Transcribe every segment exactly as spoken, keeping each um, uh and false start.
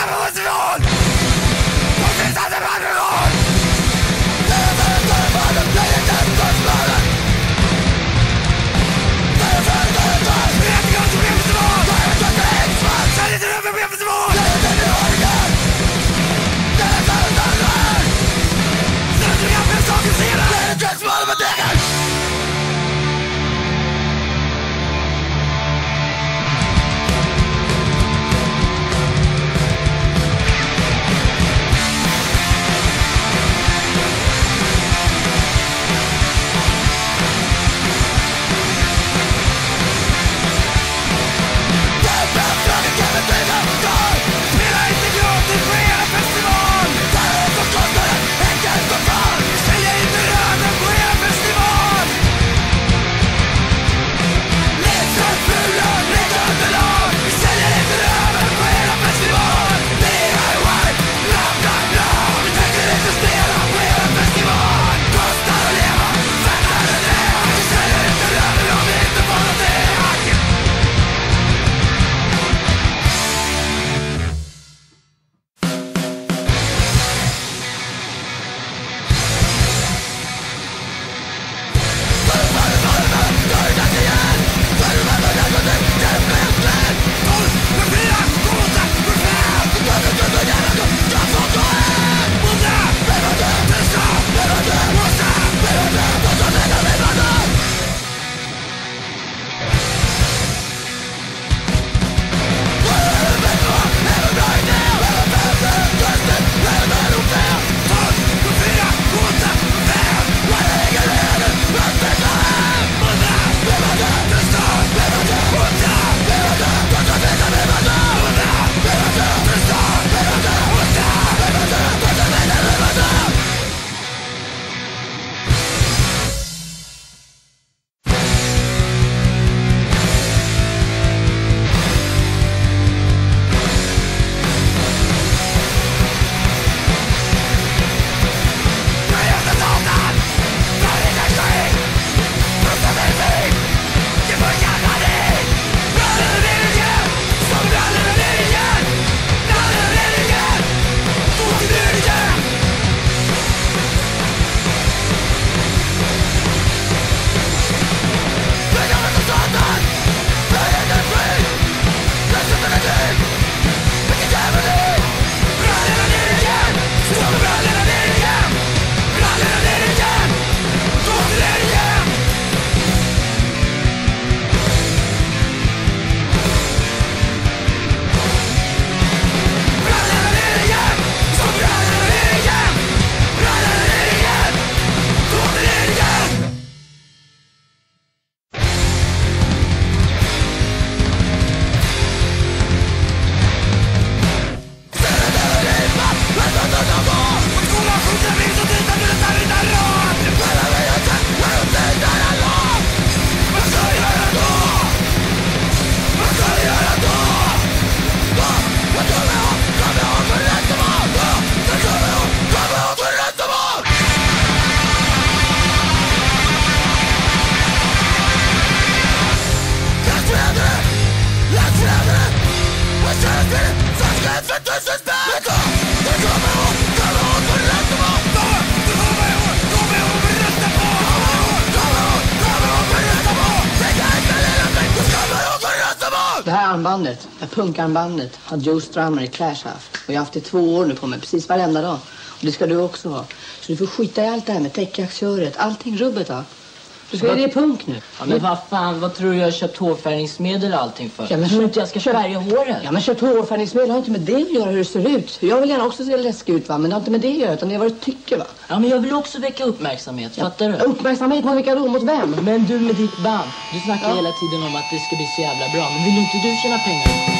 Det här armbandet, det här punkarmbandet, har Joe Strummer i Clash haft. Och jag har haft det två år nu på mig, precis varenda dag. Och det ska du också ha. Så du får skita i allt det här med täckjacksköret, allting rubbet då. Du ska ju det punk nu. Ja, men vad fan, vad tror du jag har köpt hårfärgningsmedel och allting för? Ja, men tror du inte jag ska färga håret? Ja, men köpt hårfärgningsmedel har inte med det att göra hur det ser ut. Jag vill gärna också se läskig ut, va? Men det har inte med det att göra, utan det är vad du tycker, va? Ja, men jag vill också väcka uppmärksamhet, ja. Fattar du? Uppmärksamhet mot vilka då? Mot vem? Men du med ditt band, du snackar ja. hela tiden om att det ska bli så jävla bra. Men vill inte du tjäna pengar?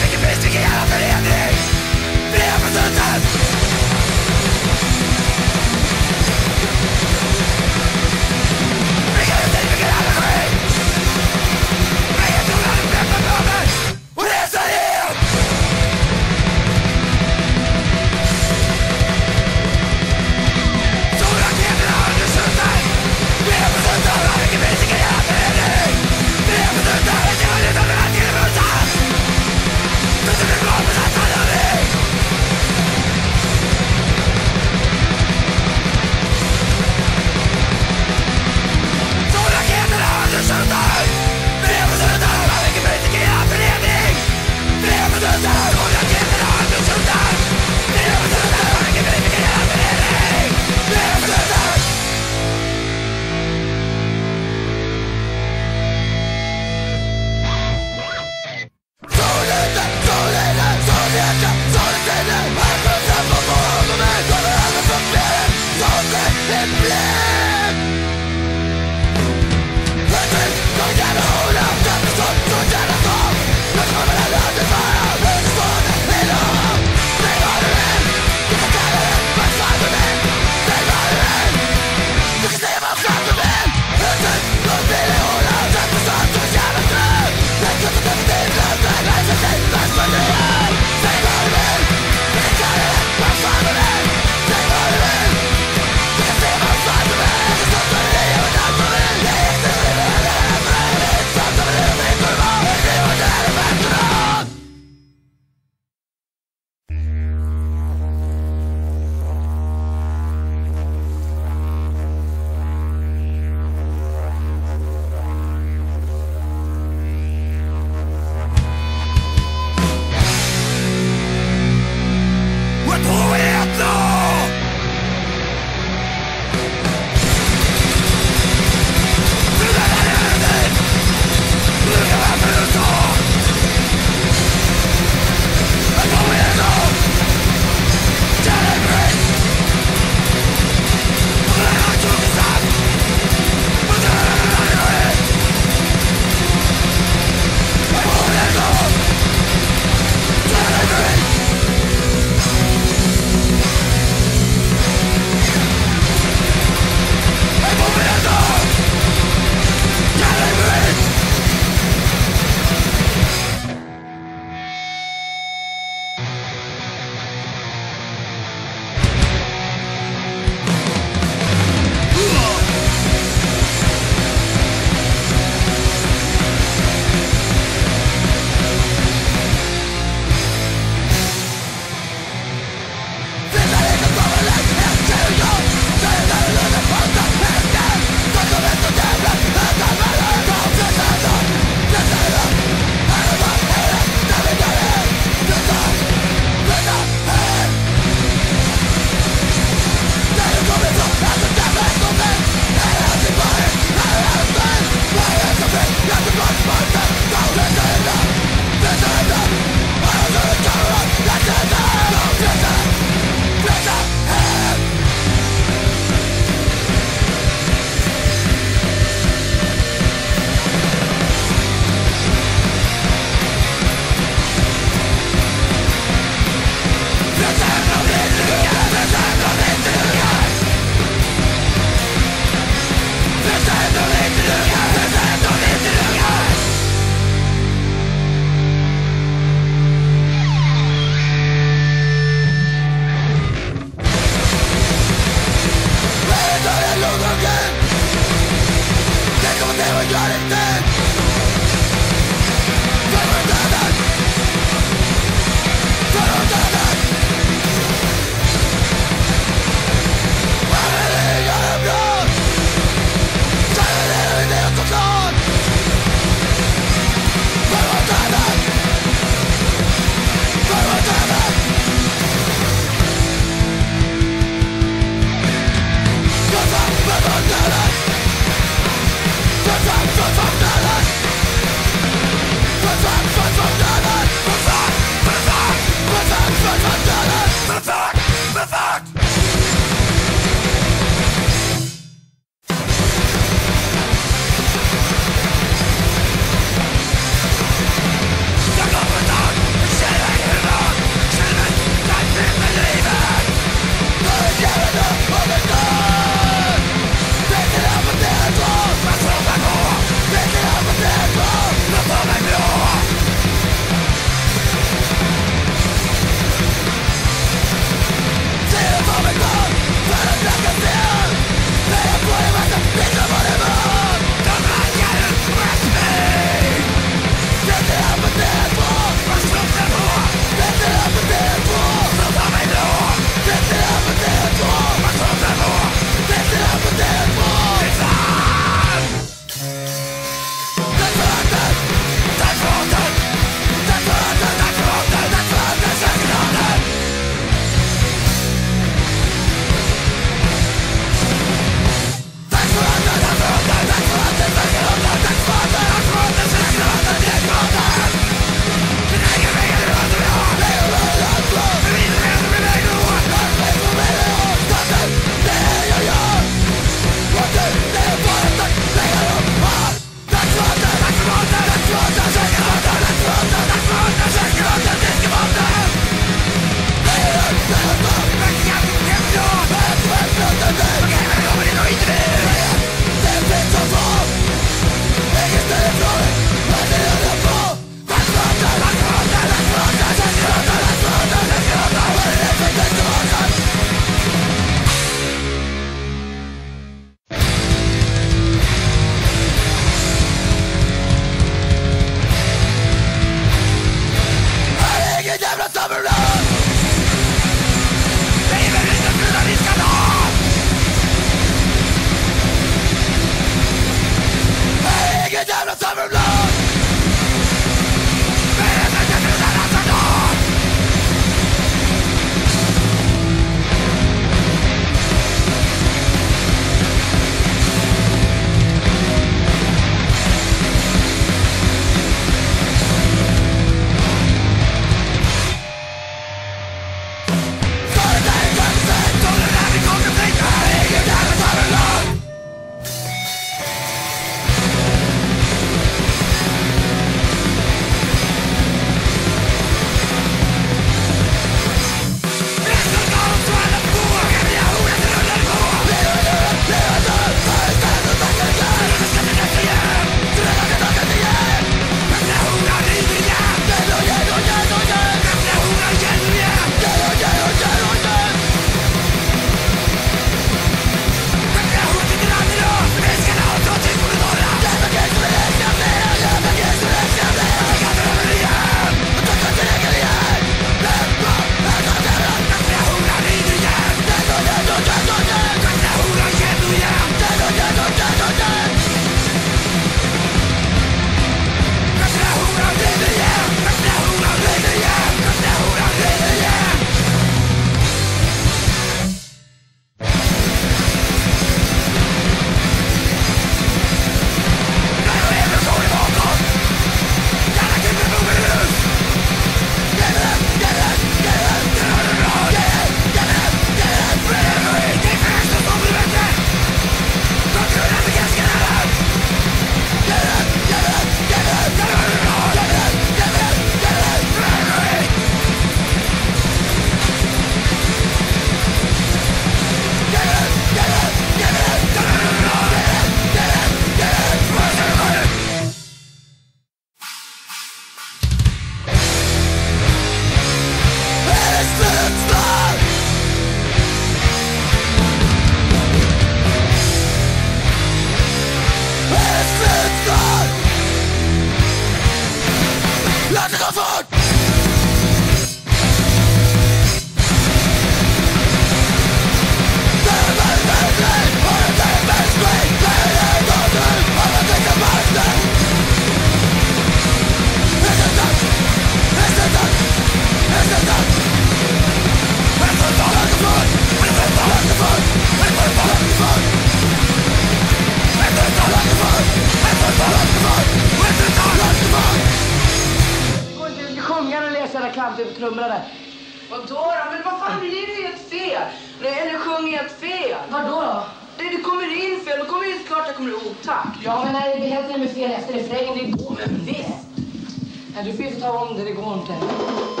fram till trummorna där. Vadå då? Men vad fan, det är ju helt fel. Eller sjunger helt fel. Vadå då? Det, det kommer in fel, då kommer det klart att jag kommer i otakt. Ja, men nej, det är helt med fel efter refrängen, det går men visst. Nej, du får ju ta om det, det går inte.